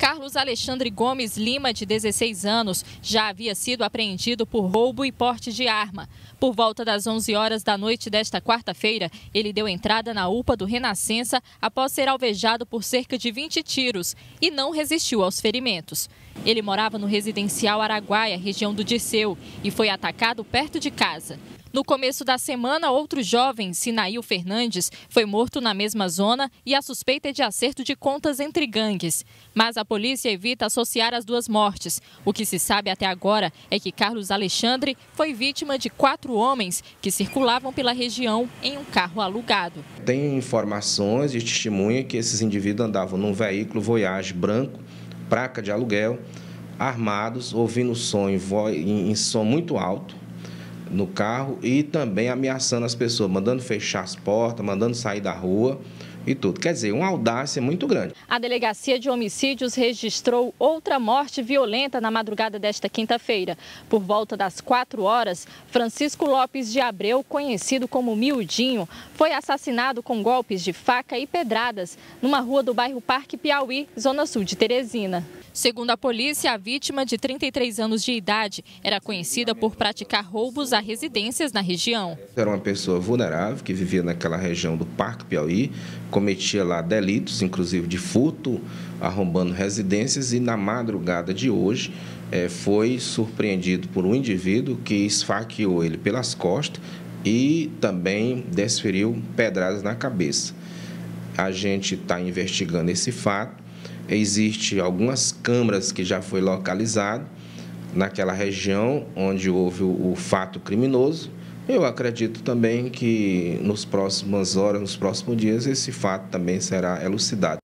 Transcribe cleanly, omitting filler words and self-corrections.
Carlos Alexandre Gomes Lima, de 16 anos, já havia sido apreendido por roubo e porte de arma. Por volta das 11 horas da noite desta quarta-feira, ele deu entrada na UPA do Renascença após ser alvejado por cerca de 20 tiros e não resistiu aos ferimentos. Ele morava no residencial Araguaia, região do Dirceu, e foi atacado perto de casa. No começo da semana, outro jovem, Sinail Fernandes, foi morto na mesma zona e a suspeita é de acerto de contas entre gangues. Mas a polícia evita associar as duas mortes. O que se sabe até agora é que Carlos Alexandre foi vítima de 4 homens que circulavam pela região em um carro alugado. Tem informações de testemunha que esses indivíduos andavam num veículo Voyage branco, placa de aluguel, armados, ouvindo som em som muito alto no carro e também ameaçando as pessoas, mandando fechar as portas, mandando sair da rua e tudo. Quer dizer, uma audácia muito grande. A Delegacia de Homicídios registrou outra morte violenta na madrugada desta quinta-feira. Por volta das 4 horas, Francisco Lopes de Abreu, conhecido como Miudinho, foi assassinado com golpes de faca e pedradas numa rua do bairro Parque Piauí, zona sul de Teresina. Segundo a polícia, a vítima, de 33 anos de idade, era conhecida por praticar roubos a residências na região. Era uma pessoa vulnerável que vivia naquela região do Parque Piauí, cometia lá delitos, inclusive de furto, arrombando residências, e na madrugada de hoje foi surpreendido por um indivíduo que esfaqueou ele pelas costas e também desferiu pedradas na cabeça. A gente está investigando esse fato. Existem algumas câmeras que já foi localizado naquela região onde houve o fato criminoso. Eu acredito também que nos próximas horas, nos próximos dias, esse fato também será elucidado.